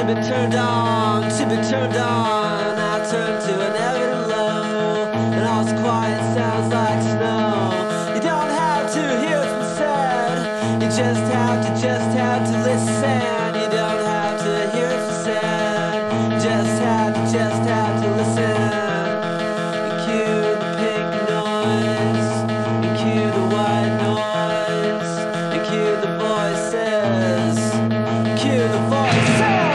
to be turned on, to be turned on. I turn to an evident low, and all's quiet sounds like snow. You don't have to hear what's been said, you just have to listen. You don't have to hear what's been said, you just have to listen. You cue the pink noise, you cue the white noise, you cue the voices, cue the voices.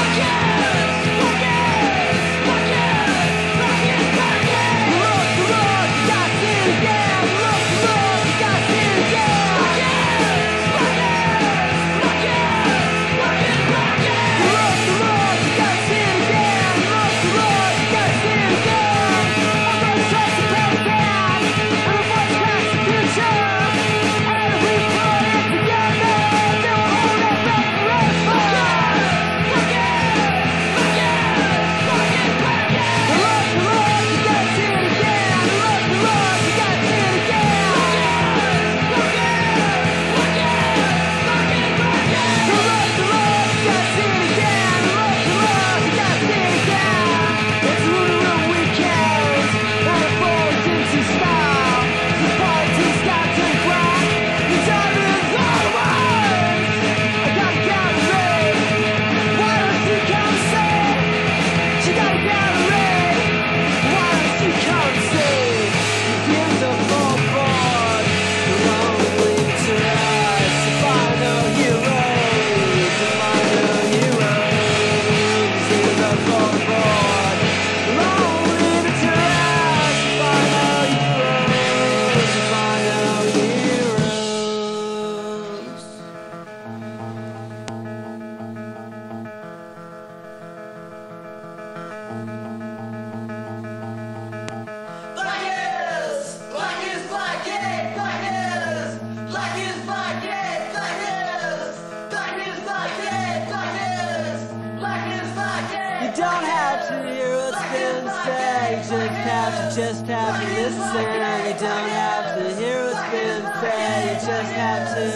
Just have to listen. You don't have to hear what's been said. You just have to.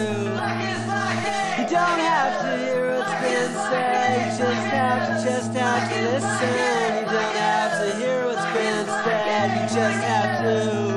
You don't have to hear what's been said. You just have to listen. You don't have to hear what's been said. You just have to.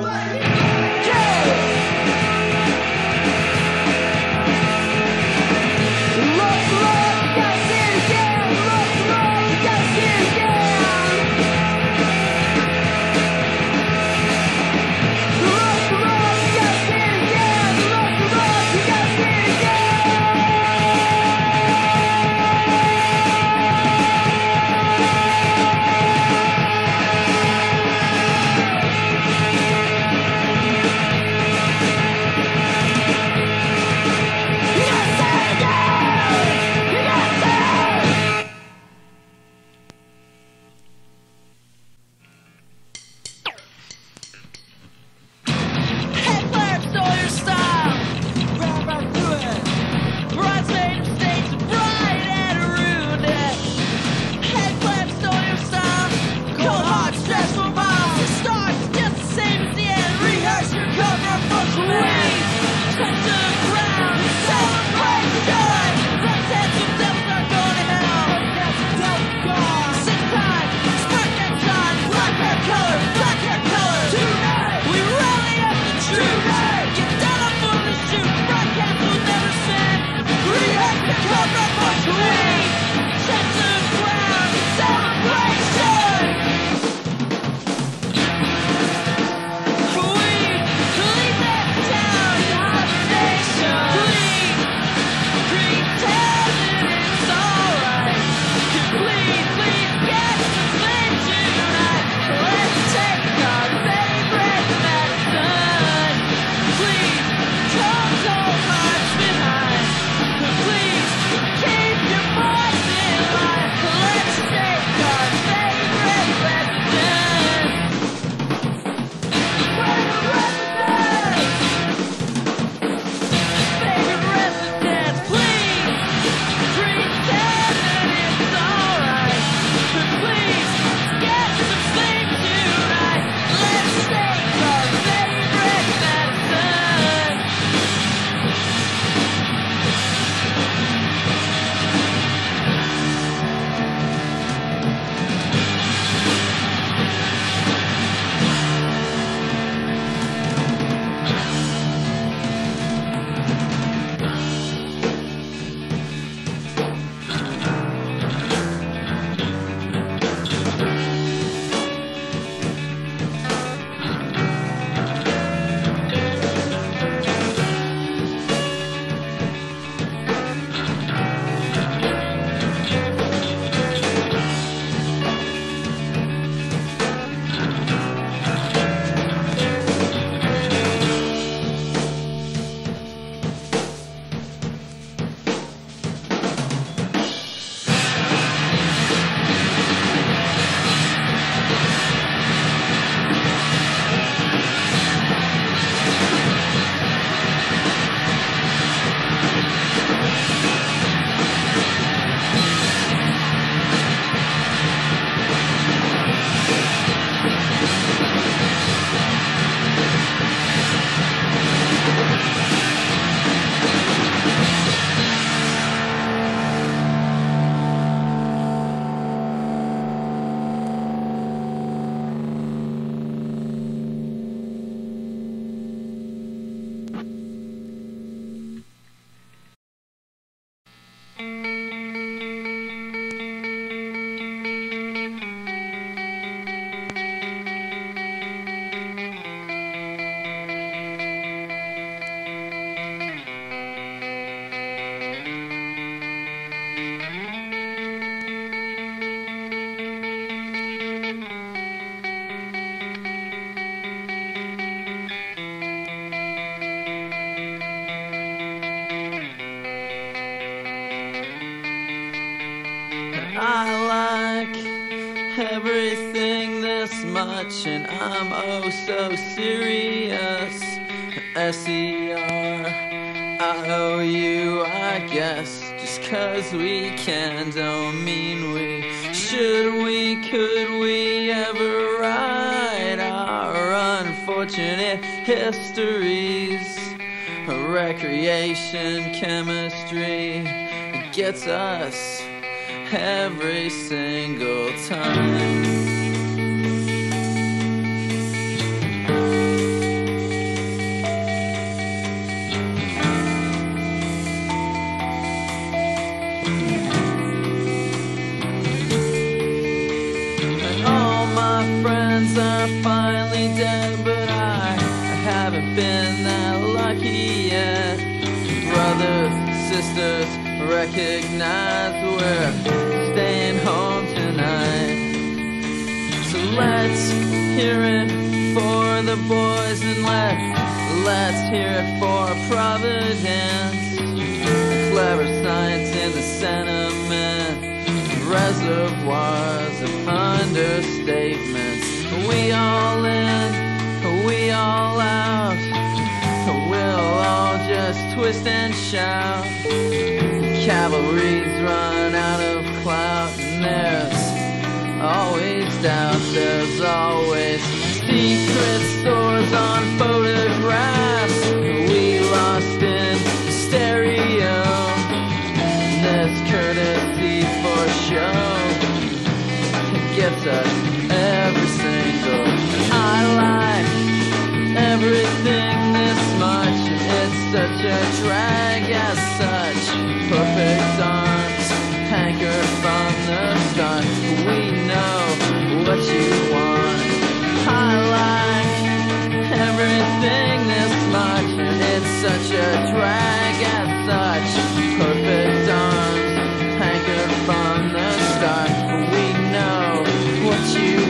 I like everything this much, and I'm oh so serious. S-E-R-I-O-U, I guess. Just 'cause we can don't mean we should, we, could we ever write our unfortunate histories. Recreation chemistry gets us every single time. Are finally dead, but I haven't been that lucky yet. Brothers, sisters, recognize we're staying home tonight. So let's hear it for the boys, and let's hear it for Providence. The clever science in the sentiment, reservoirs of understatements. We all in, we all out. We'll all just twist and shout. Cavalry's run out of clout, and there's always doubt. There's always secret stores on photographs we lost in stereo. This courtesy for show gets us every single. I like everything this much. It's such a drag as such. Perfect arms hankered from the start. We know what you want. I like everything this much. It's such a drag as such. Perfect arms hankered from the start. We know what you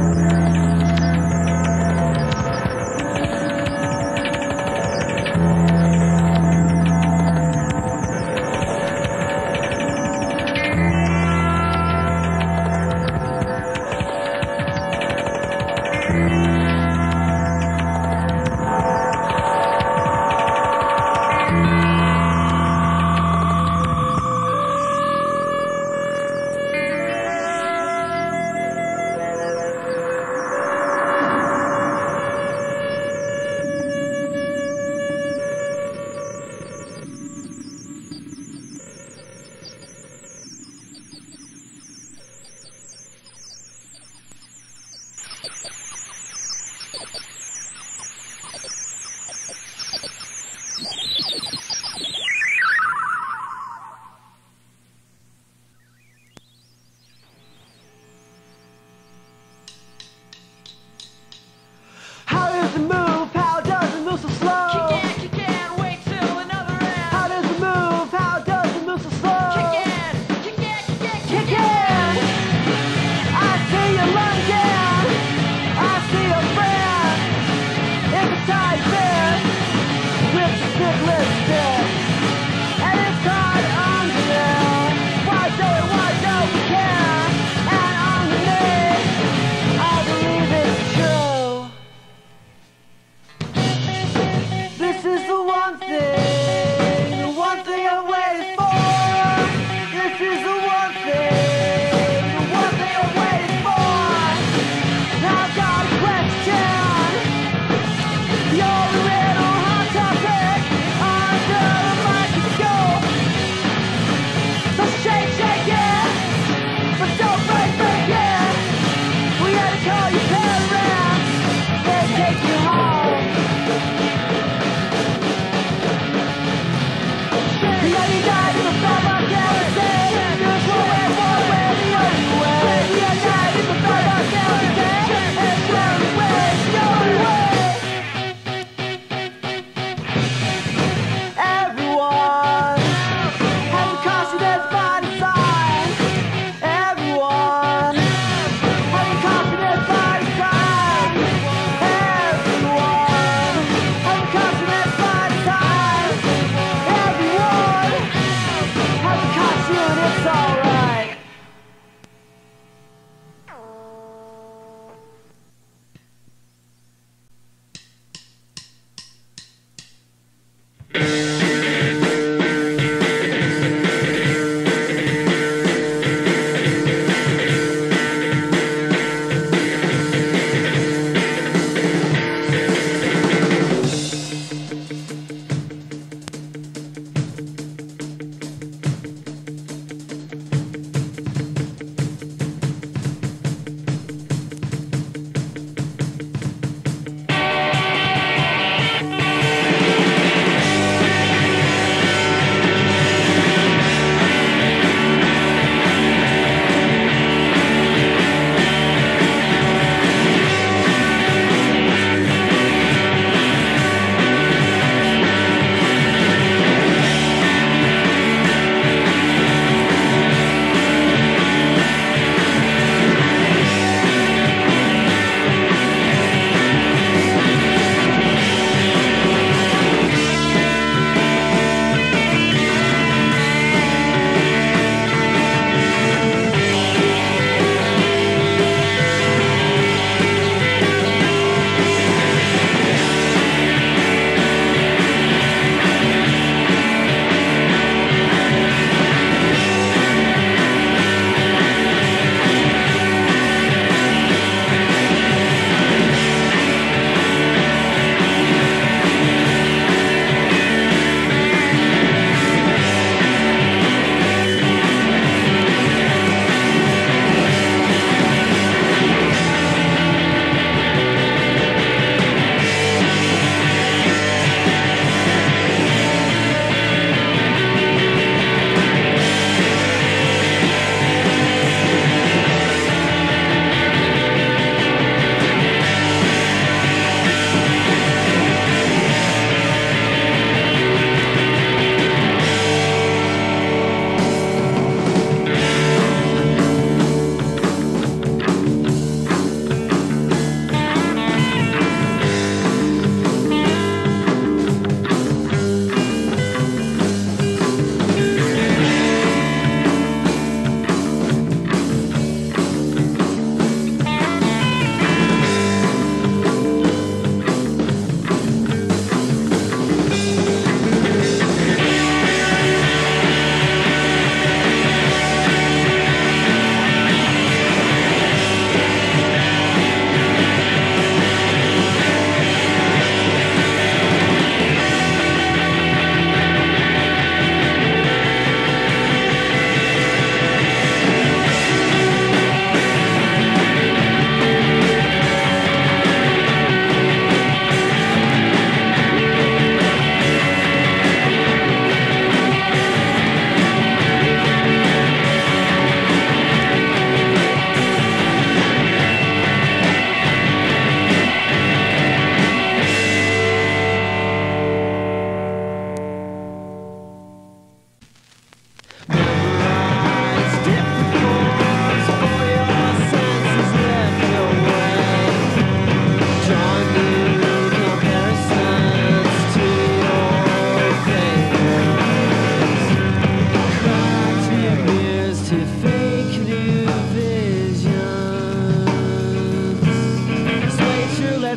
Everyone has a confidence by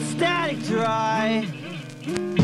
static dry.